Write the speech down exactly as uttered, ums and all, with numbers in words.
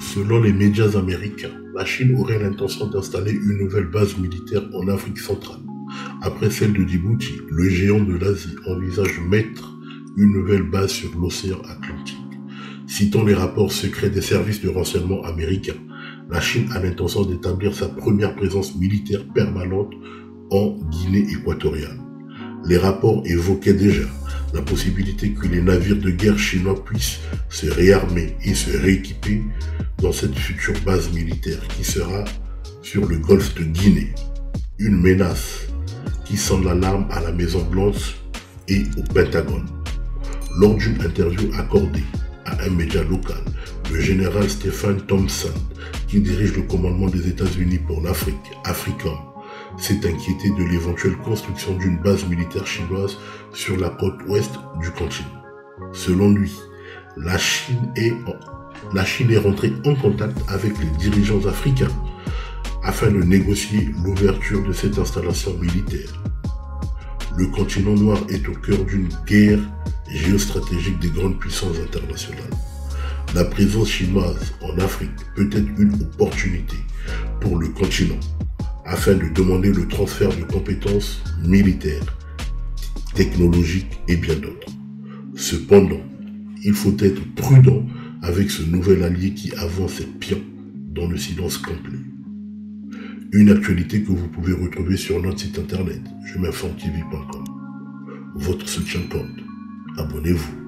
Selon les médias américains, la Chine aurait l'intention d'installer une nouvelle base militaire en Afrique centrale. Après celle de Djibouti, le géant de l'Asie envisage mettre une nouvelle base sur l'océan Atlantique. Citant les rapports secrets des services de renseignement américains, la Chine a l'intention d'établir sa première présence militaire permanente en Guinée équatoriale. Les rapports évoquaient déjà la possibilité que les navires de guerre chinois puissent se réarmer et se rééquiper dans cette future base militaire qui sera sur le golfe de Guinée. Une menace qui sonne l'alarme à la Maison Blanche et au Pentagone. Lors d'une interview accordée à un média local, le général Stephen Thompson, qui dirige le commandement des États-Unis pour l'Afrique, AFRICOM, s'est inquiété de l'éventuelle construction d'une base militaire chinoise sur la côte ouest du continent. Selon lui, la Chine est, la Chine est rentrée en contact avec les dirigeants africains afin de négocier l'ouverture de cette installation militaire. Le continent noir est au cœur d'une guerre géostratégique des grandes puissances internationales. La présence chinoise en Afrique peut être une opportunité pour le continent afin de demander le transfert de compétences militaires, technologiques et bien d'autres. Cependant, il faut être prudent avec ce nouvel allié qui avance ses pions dans le silence complet. Une actualité que vous pouvez retrouver sur notre site internet je m'informe T V point com. Votre soutien compte. Abonnez-vous.